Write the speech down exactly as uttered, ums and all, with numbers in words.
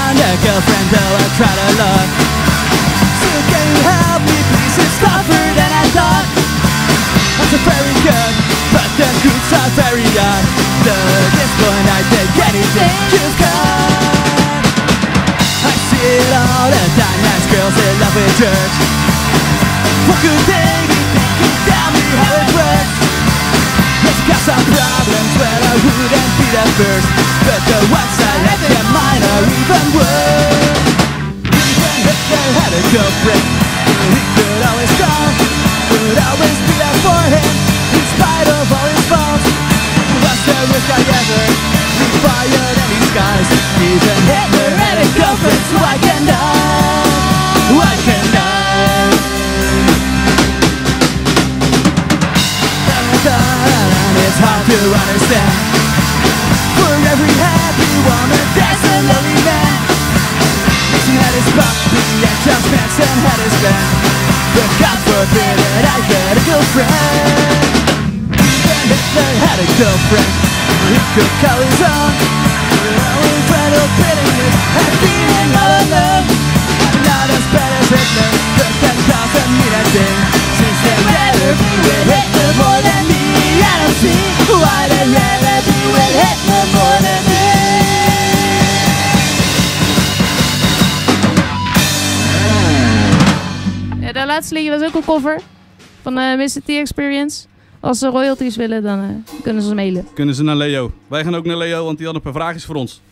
found a girlfriend, though I tried a lot. So can you help me please? It's tougher than I thought. I'm so very good, but the goods are very odd. To this point I take anything you've got. I see it all the time, nice girls in love with church. What could they be thinking? Tell me how it works. Let's got some problems where I wouldn't be the first, but the ones I left in mine are even worse. Even Hitler had a girlfriend, he could always call, would always be there for him, in spite of all his faults. Was the worst guy ever, he fired any skies. Even Hitler had a girlfriend, so I can die, I can die. It's hard to understand. For every happy woman there's a lonely man. He had his puppy and Charles Manson had his band. But God forbid that I had a girlfriend. Even Hitler had a girlfriend he could call his own. But always battle bitterness and feeling all alone. Not as bad as Hitler, but that doesn't mean a thing, since they'd rather be with Hitler more than me. I don't see why they'd rather be with Hitler more than me. Ja, de laatste liedje was ook een cover van uh, mister T Experience. Als ze royalties willen, dan uh, kunnen ze mailen. Kunnen ze naar Leo. Wij gaan ook naar Leo, want die had een paar vraagjes voor ons.